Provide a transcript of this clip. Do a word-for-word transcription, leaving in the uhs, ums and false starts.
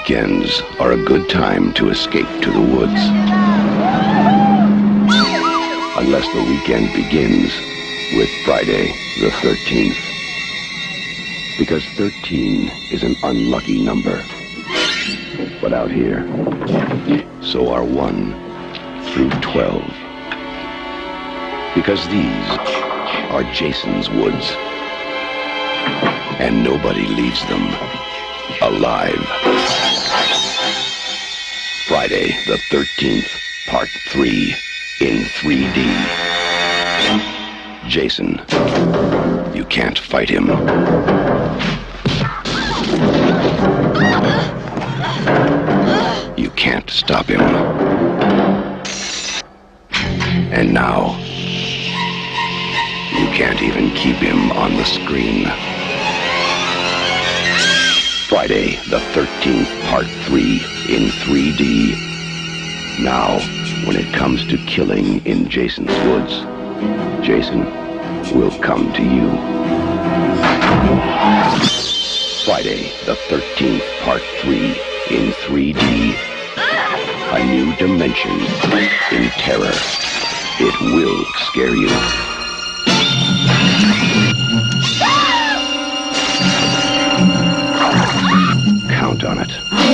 Weekends are a good time to escape to the woods. Unless the weekend begins with Friday the thirteenth. Because thirteen is an unlucky number. But out here, so are one through twelve. Because these are Jason's woods. And nobody leaves them alive. Friday the thirteenth, Part three, in three D. Jason, you can't fight him. You can't stop him. And now, you can't even keep him on the screen. Friday the thirteenth, Part three, in three D. Now, when it comes to killing in Jason's woods, Jason will come to you. Friday the thirteenth, Part three, in three D. A new dimension in terror. It will scare you. Count on it.